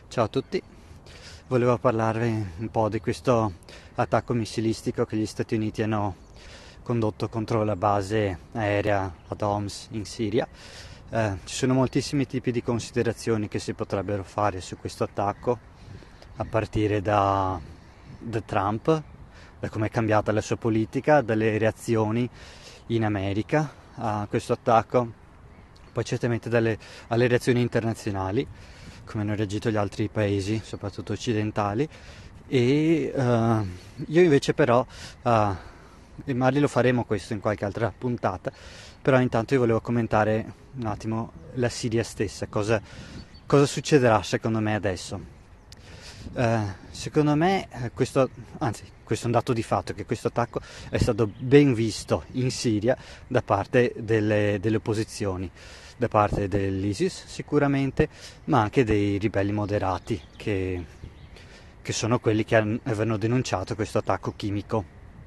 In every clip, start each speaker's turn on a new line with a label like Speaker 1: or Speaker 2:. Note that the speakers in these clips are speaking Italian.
Speaker 1: Ciao a tutti, volevo parlarvi un po' di questo attacco missilistico che gli Stati Uniti hanno condotto contro la base aerea ad Homs in Siria. Ci sono moltissimi tipi di considerazioni che si potrebbero fare su questo attacco, a partire da Trump, da come è cambiata la sua politica, dalle reazioni in America a questo attacco, poi certamente alle reazioni internazionali, come hanno reagito gli altri paesi, soprattutto occidentali, e io invece però, e magari lo faremo questo in qualche altra puntata, però intanto io volevo commentare un attimo la Siria stessa, cosa succederà secondo me adesso. Secondo me questo è un dato di fatto, che questo attacco è stato ben visto in Siria da parte delle opposizioni, da parte dell'ISIS sicuramente, ma anche dei ribelli moderati che sono quelli che avevano denunciato questo attacco chimico.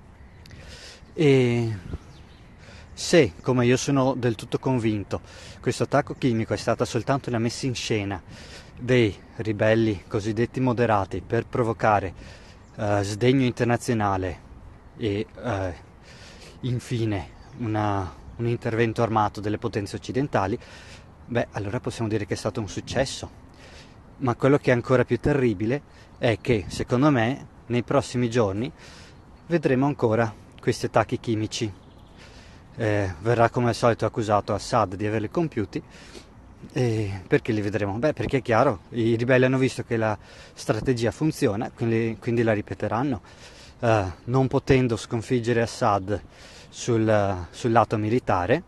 Speaker 1: E se, come io sono del tutto convinto, questo attacco chimico è stata soltanto una messa in scena dei ribelli cosiddetti moderati per provocare sdegno internazionale e infine un intervento armato delle potenze occidentali, beh, allora possiamo dire che è stato un successo. Ma quello che è ancora più terribile è che, secondo me, nei prossimi giorni vedremo ancora questi attacchi chimici. Verrà come al solito accusato Assad di averli compiuti. E perché li vedremo? Beh, perché è chiaro, i ribelli hanno visto che la strategia funziona, quindi la ripeteranno. Non potendo sconfiggere Assad sul lato militare,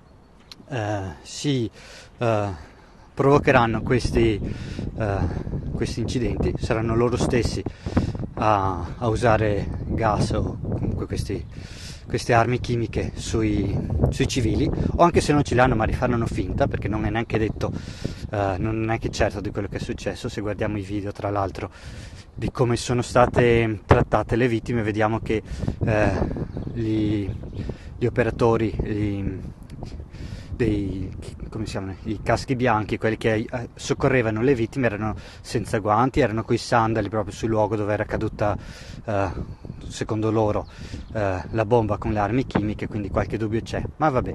Speaker 1: si provocheranno questi incidenti, saranno loro stessi a usare gas o comunque queste armi chimiche sui civili, o anche se non ce l'hanno, ma fanno finta, perché non è neanche detto, non è neanche certo di quello che è successo. Se guardiamo i video, tra l'altro, di come sono state trattate le vittime, vediamo che gli operatori, come si chiamano, i caschi bianchi, quelli che soccorrevano le vittime, erano senza guanti, erano coi sandali proprio sul luogo dove era caduta, secondo loro, la bomba con le armi chimiche, quindi qualche dubbio c'è, ma vabbè.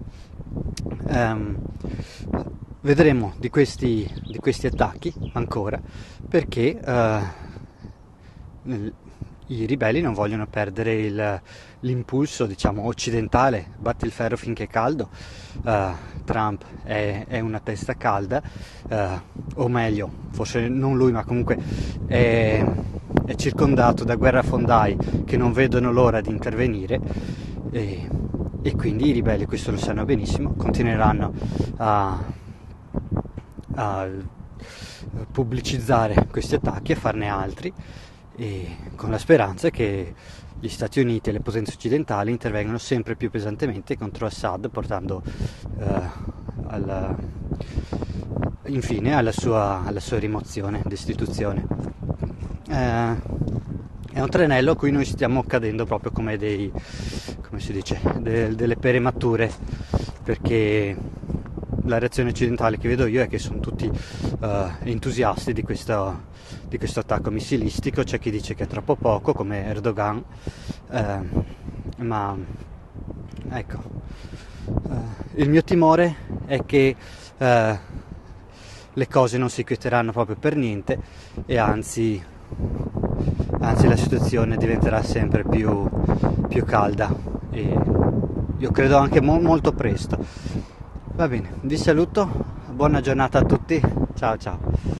Speaker 1: Vedremo di questi attacchi ancora, perché i ribelli non vogliono perdere l'impulso, diciamo, occidentale. Batti il ferro finché è caldo. Trump è una testa calda, o meglio, forse non lui, ma comunque è circondato da guerrafondai che non vedono l'ora di intervenire, e quindi i ribelli, questo lo sanno benissimo, continueranno a pubblicizzare questi attacchi, a farne altri, e con la speranza che gli Stati Uniti e le potenze occidentali intervengano sempre più pesantemente contro Assad, portando infine alla sua rimozione, destituzione. È un tranello a cui noi stiamo cadendo proprio come delle pere mature, perché la reazione occidentale che vedo io è che sono tutti entusiasti di questo attacco missilistico. C'è chi dice che è troppo poco, come Erdogan, ma ecco, il mio timore è che le cose non si quieteranno proprio per niente, e anzi la situazione diventerà sempre più calda, e io credo anche molto presto. Va bene, vi saluto, buona giornata a tutti, ciao ciao.